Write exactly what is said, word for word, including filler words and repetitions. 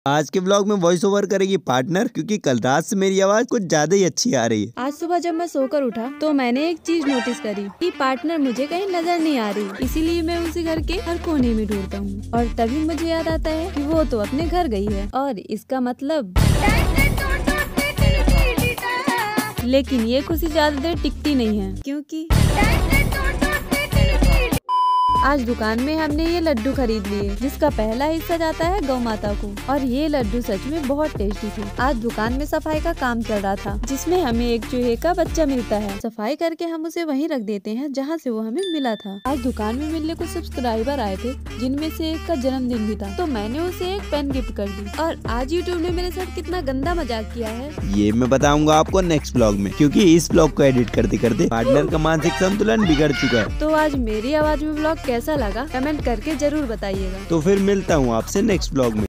आज के ब्लॉग में वॉइस ओवर करेगी पार्टनर, क्योंकि कल रात से मेरी आवाज कुछ ज्यादा ही अच्छी आ रही है। आज सुबह जब मैं सोकर उठा तो मैंने एक चीज नोटिस करी कि पार्टनर मुझे कहीं नजर नहीं आ रही, इसीलिए मैं उसे घर के हर कोने में ढूंढता हूँ। और तभी मुझे याद आता है कि वो तो अपने घर गई है, और इसका मतलब लेकिन ये खुशी ज्यादा देर टिकती नहीं है, क्योंकि आज दुकान में हमने ये लड्डू खरीद लिए, जिसका पहला हिस्सा जाता है गौ माता को, और ये लड्डू सच में बहुत टेस्टी थे। आज दुकान में सफाई का काम चल रहा था, जिसमें हमें एक चूहे का बच्चा मिलता है। सफाई करके हम उसे वहीं रख देते हैं जहाँ से वो हमें मिला था। आज दुकान में मिलने कुछ सब्सक्राइबर आए थे, जिनमें से एक का जन्मदिन भी था, तो मैंने उसे एक पेन गिफ्ट कर दी। और आज यूट्यूब ने मेरे साथ कितना गंदा मजाक किया है ये मैं बताऊंगा आपको नेक्स्ट ब्लॉग में, क्योंकि इस ब्लॉग को एडिट करते करते पार्टनर का मानसिक संतुलन बिगड़ चुका है। तो आज मेरी आवाज में ब्लॉग कैसा लगा कमेंट करके जरूर बताइएगा। तो फिर मिलता हूँ आपसे नेक्स्ट ब्लॉग में।